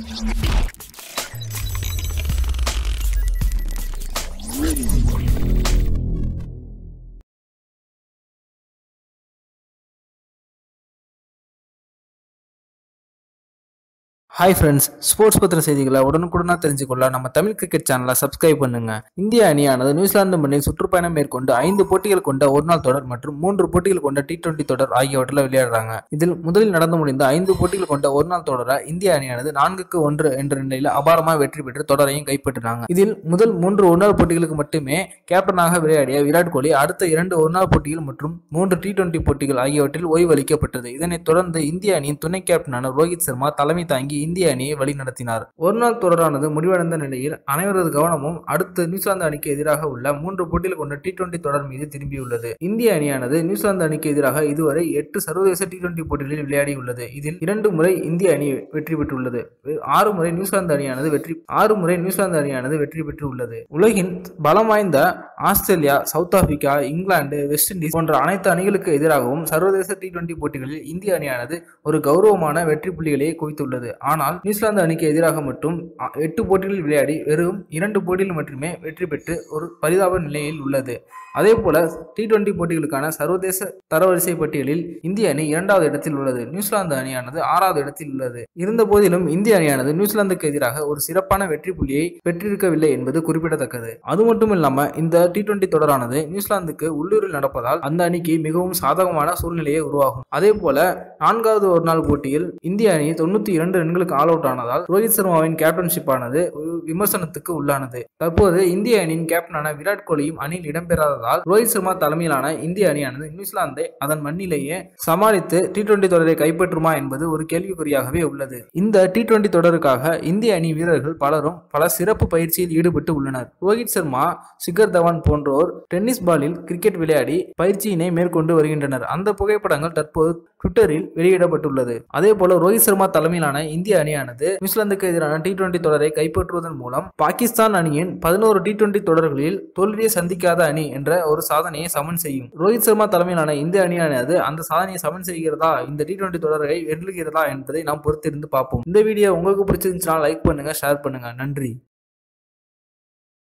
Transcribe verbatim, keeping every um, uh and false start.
Hi friends, sports பத்திர செய்திகளை உடனுக்குடனா தெரிஞ்சுக்கொள்ள நம்ம தமிழ் கிரிக்கெட் சேனலை சப்ஸ்கிரைப் பண்ணுங்க. இந்திய அணியானது நியூசிலாந்து மண்ணில் சுற்றுப்பயணம் மேற்கொண்டு ஐந்து போட்டிகள் கொண்ட ஒருநாள் தொடர் மற்றும் மூன்று போட்டிகள் கொண்ட டி டுவெண்டி தொடர் ஆகியவற்றில் விளையாடுறாங்க. இதில் முதலில் நடந்து முடிந்த ஐந்து போட்டிகள் கொண்ட ஒருநாள் தொடரை இந்திய அணியானது நான்குக்கு ஒன்று என்ற நிலையில் அபாரமாக வெற்றி பெற்று தொடரையும் கைப்பற்றினாங்க. இதில் முதல் மூன்று ஒருநாள் போட்டிகளுக்கு மட்டுமே கேப்டனாக விளையாடிய விராட் கோலி அடுத்த இரண்டு ஒருநாள் போட்டிகள் மற்றும் மூன்று டி டுவெண்டி போட்டிகள் ஆகியவற்றில் ஓய்வு அளிக்கப்பட்டது. இதனைத் தொடர்ந்து இந்திய அணியின் துணை கேப்டனான ரோஹித் சர்மா தலைமை தாங்கி இந்திய அணியை வழிநடத்தினார். ஒருநாள் தொடரானது முடிவடைந்த நிலையில் அனைவரது கவனமும் அடுத்து நியூசிலாந்து அணிக்கு எதிராக உள்ள மூன்று போட்டிகள் கொண்ட டி டுவெண்டி தொடர் மீது திரும்பியுள்ளது. இந்திய அணியானது நியூசிலாந்து அணிக்கு எதிராக இதுவரை எட்டு சர்வதேச டி டுவெண்டி போட்டிகளில் விளையாடியுள்ளது. இதில் இரண்டு முறை இந்திய அணி வெற்றி பெற்றுள்ளது. ஆறு முறை நியூசிலாந்து அணியானது வெற்றி ஆறு முறை நியூசிலாந்து அணியானது வெற்றி பெற்றுள்ளது. உலகின் பலம் வாய்ந்த Australia, South Africa, England, West Indies போன்ற அனைத்து அணிகளுக்கு எதிராகவும் சர்வதேச டி டுவெண்டி போட்டிகளில் இந்திய அணியானது ஒரு கௌரவமான வெற்றி புள்ளிகளை குவித்துள்ளது. ஆனால் நியூசிலாந்து அணிக்கு எதிராக மட்டும் எட்டு போட்டிகளில் விளையாடி வெறும் இரண்டு போட்டியில் மட்டுமே வெற்றி பெற்று ஒரு பரிதாப நிலையில் உள்ளது. அதே போல டி டுவெண்டி போட்டிகளுக்கான சர்வதேச தரவரிசை பட்டியலில் இந்திய அணி இரண்டாவது இடத்தில் உள்ளது. நியூசிலாந்து அணியானது ஆறாவது இடத்தில் உள்ளது. இருந்த போதிலும் இந்திய அணியானது நியூசிலாந்துக்கு எதிராக ஒரு சிறப்பான வெற்றி புள்ளியை பெற்றிருக்கவில்லை என்பது குறிப்பிடத்தக்கது. அது மட்டும் இல்லாம இந்த டி டுவெண்டி தொடரானது நியூசிலாந்துக்கு உள்ளூரில் நடப்பதால் அந்த அணிக்கு மிகவும் சாதகமான சூழ்நிலையை உருவாகும். அதே போல நான்காவது ஒரு நாள் போட்டியில் இந்திய அணி தொண்ணூத்தி இரண்டு ரன்களுக்கு ஆல் அவுட் ஆனதால் ரோஹித் சர்மாவின் கேப்டன்ஷிப் ஆனது விமர்சனத்துக்கு உள்ளானது. தற்போது இந்திய அணியின் கேப்டனான விராட் கோலியும் அணியில் இடம்பெறாத ரோஹித் சர்மா தலைமையிலான இந்திய அணியானது நியூசிலாந்தை அதன் மண்ணிலேயே சமாளித்து டி டுவெண்டி தொடரை கைப்பற்றுமா என்பது ஒரு கேள்விக்குறியாகவே உள்ளது. இந்த டி டுவெண்டி தொடருக்காக இந்திய அணி வீரர்கள் பலரும் பல சிறப்பு பயிற்சியில் ஈடுபட்டு உள்ளனர். ரோஹித் சர்மா, சிகர் தவான் போன்றோர் டென்னிஸ் பாலில் கிரிக்கெட் விளையாடி பயிற்சியினை மேற்கொண்டு வருகின்றனர். அந்த புகைப்படங்கள் தற்போது ட்விட்டரில் வெளியிடப்பட்டுள்ளது. அதே போல ரோஹித் சர்மா தலைமையிலான இந்திய அணியானது நியூசிலாந்துக்கு எதிரான டி டுவெண்டி தொடரை கைப்பற்றுவதன் மூலம் பாகிஸ்தான் அணியின் பதினோரு டி டுவெண்டி தொடர்களில் தோல்வியை சந்திக்காத அணி என்ற ஒரு சாதனையை சமன் செய்யும். ரோஹித் சர்மா தலைமையிலான இந்திய அணியானது அந்த சாதனையை சமன் செய்கிறதா, இந்த டி டுவெண்டி தொடரை வெல்லுகிறதா என்பதை நாம் பொறுத்திருந்து பார்ப்போம். இந்த வீடியோ உங்களுக்கு பிடிச்சிருந்துச்சுன்னா லைக் பண்ணுங்க, ஷேர் பண்ணுங்க. நன்றி.